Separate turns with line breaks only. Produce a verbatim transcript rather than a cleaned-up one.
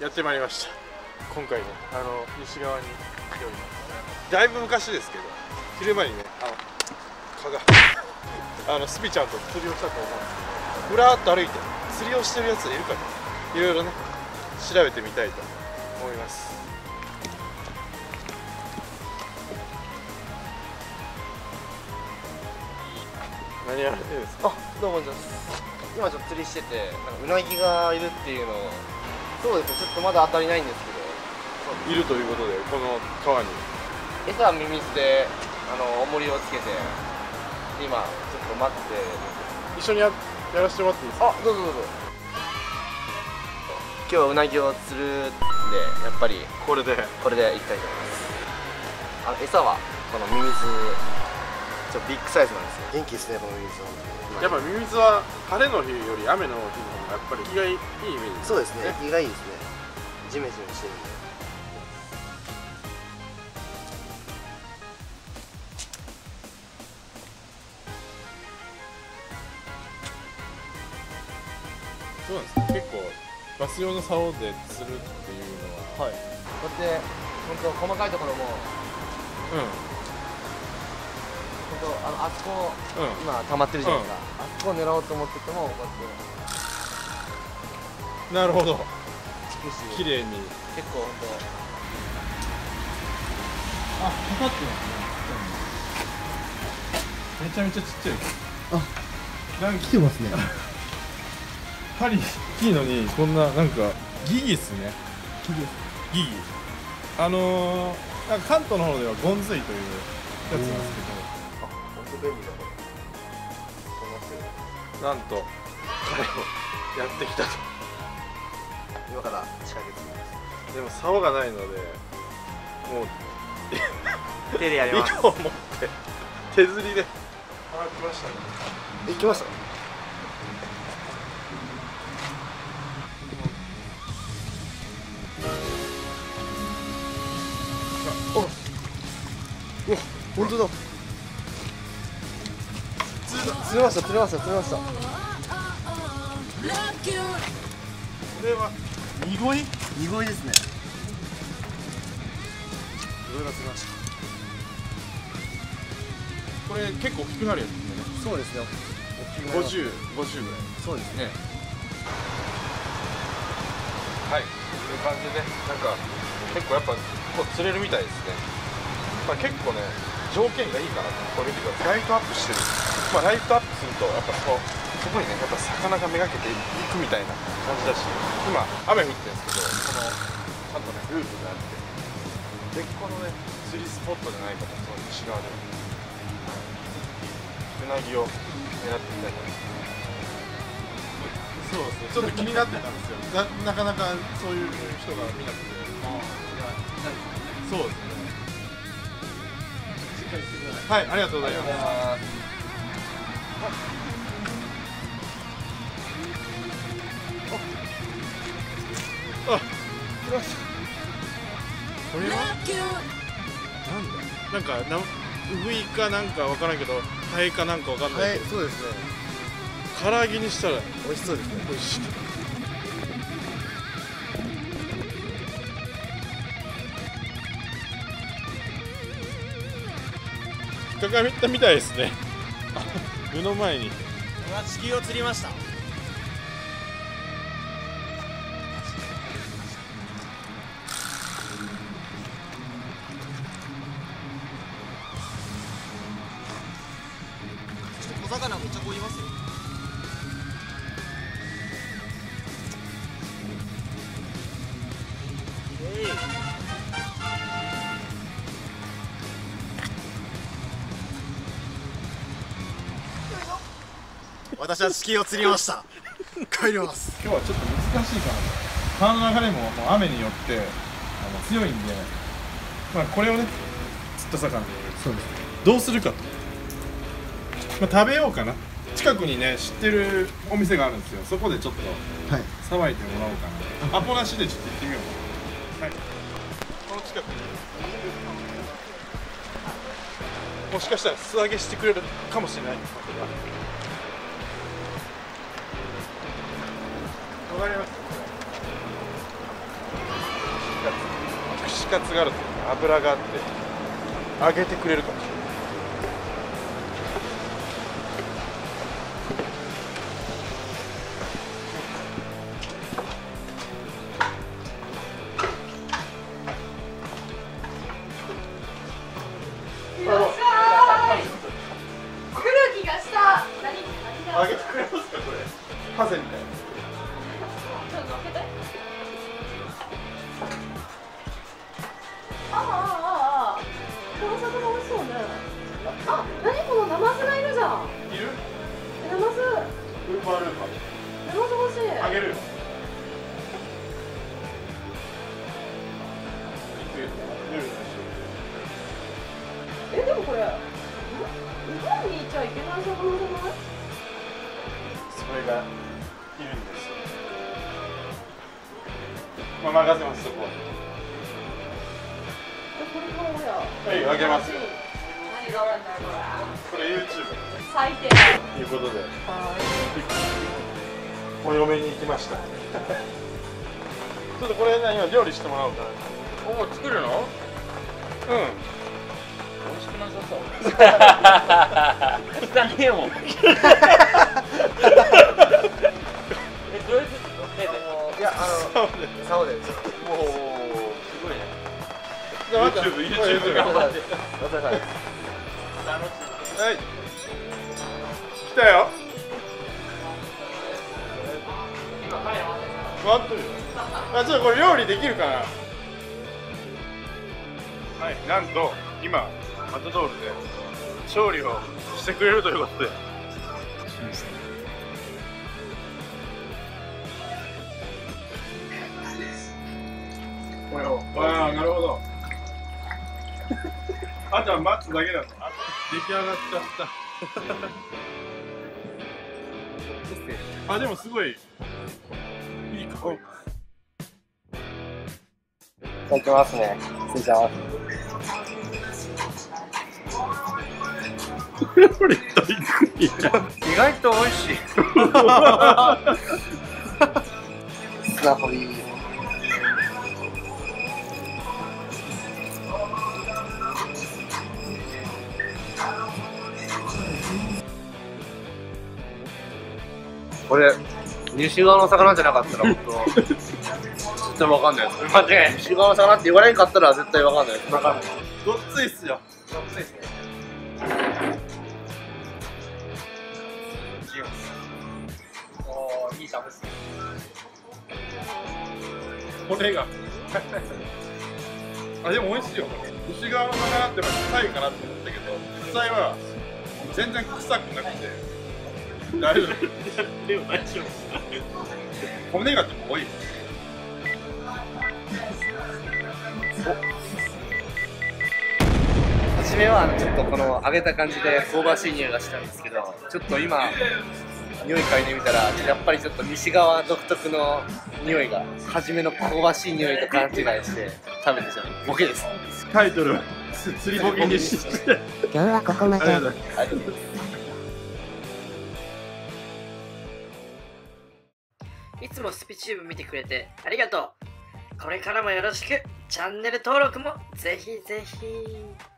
やってまいりました。今回ね、あの西側に来ております。だいぶ昔ですけど、昼間にね、あの蚊があのスピちゃんと釣りをしたと思うんですけど、ふらっと歩いて釣りをしてるやついるかな、いろいろね調べてみたいと思います。何やられてるんですか？
あ、どうも、じゃ今ちょっと釣りしてて、なんかうなぎがいるっていうのを、そうですね、ちょっとまだ当たりないんですけど、
いるということで、この川に
餌はミミズで、あの重りをつけて、今、ちょっと待って、
一緒に や, やらせてもらっていいですか？
あ、どうぞどうぞ。今日はうなぎを釣るんで、やっぱり
これで
これでいきたいと思います。あの餌はこのミミズ、ちょっとビッグサイズなんですよ。元気ですね、このミミズは。
やっぱミミズは晴れの日より雨の日の方がやっぱり気がいいイメージ。
そうですね、気がいいですね。ジメジメしてるんで。
そうなんですね。結構バス用の竿で釣るっていうのは、はい、
こうやって本当細かいところも、
うん、
本当あのあそこ、うん、今溜まってるじゃないですか、うん、あそこを狙おうと思っててもこうやって
なるほど、綺麗に
結構本
当あ、かかってますね。めちゃめちゃちっちゃい。あ、なんか来てますね。針大きいのにこんななんかギギっすね。ギギギギあのー、なんか関東の方ではゴンズイというやつなんですけど、あ、本当便利だこれ。なんと彼をやってきたと。
今から仕掛けてみます。
でも竿がないのでもう
手でやります。
糸を持って手釣りで。あ、来ましたね。
え、来ました。お、うわ、本当だ。釣れた、釣れました、釣れました、釣れました。こ
れはニゴイ？
ニゴイですね。
ニゴイが釣れました。これ結構大きくなるやつですね。
そうですね。
五十、五十ぐらい。
そうですね。
はい、という感じで、なんか結構やっぱこう釣れるみたいですね。まあ結構ね、条件がいいかなと。これ見てください。ライトアップしてる。まあライトアップするとやっぱそこそこにね、やっぱ魚がめがけていくみたいな感じだし、今雨降ってるんですけど、このちゃんとねループがあって、絶好のね釣りスポットじゃないかと、その西側で、はい、うなぎを狙ってみたいと思います。そうですね、ちょっと気になってたんですよ。な, なかなかそういう人が見なくて。そうですね。しっかりしてください。はい、ありがとうございます。あ、来ました。これはなんだ。なんかな、ウグイかなんかわからんけど、ハエかなんかわかんないけど。
そうですね。
唐揚げにしたら
美味しそうですね。
美味しい。引っかかったみたいですね。目の前に
地球を釣りました。小魚めっちゃこいますよ。私は地球を釣りました。帰ります。
今日はちょっと難しいかな。川の流れももう雨によってあの強いんで、まあこれをね釣った魚、そうです、どうするかと、まあ、食べようかな。近くにね知ってるお店があるんですよ。そこでちょっとさばいてもらおうかな。アポなしでちょっと行ってみよう。はい、この近くにもしかしたら素揚げしてくれるかもしれない。わかります。 カツがあると油があって揚げてくれるかもしれない。揚げてくれますかこれ。ハゼみたいな。
ちょっと開けて。ああああああ。この魚美味しそうね。あ、何このナマズがいるじゃん。
いる？
ナマズ。
ウーパールーパー。
ナマズ欲しい。
あげるよ。
え、でもこれ。日本にいちゃいけない魚じゃない？
それがいるんですよ。まあ任せますそこは。
これ買おうや。
はい、あげますよ。
何があるんだよこれ。
これ YouTube
最低。
ということで、お嫁に行きました。ちょっとこれね、今料理してもらおうかな。
おお、作るの？
うん。
美味しくなさそう。汚ねえもん。え、どういうこと？いや、あの、竿で。もう、すごいね。
じゃあ、YouTube、YouTube 頑張って。
お疲れ様です。
はい。来たよ。待ってるよ。あ、ちょっとこれ料理できるかな。はい、なんと今マタドールで調理をしてくれるということで。ああ、なるほど。あとは待つだけだと。出来上がっちゃった。あ、でもすごいいい香り。
いただきますね。失礼します。
これ意
外と美味しい。スナホリ。これ西側の魚じゃなかったら本当絶対わかんないです。間違いない。西側の魚って言われんかったら絶対わかんないです。わかんない。
ごっついっすよ。
ごっついっすね。おー、いいサブス。
骨があ、でも美味しいよ。西側の魚って臭いかなと思ったけど、実際は全然臭くなくて大丈夫。でも大丈夫。骨がでも多い。
初めはちょっとこの揚げた感じで香ばしい匂いがしたんですけど、ちょっと今匂い嗅いでみたらやっぱりちょっと西側独特の匂いが、初めの香ばしい匂いと勘違いして食べてしまうボケです。
タイトルは釣りボケにして
今日はここまで。
ありがとうございます。
ありがとうございます。
いつもスピチューブ見てくれてありがとう。これからもよろしく。チャンネル登録もぜひぜひ。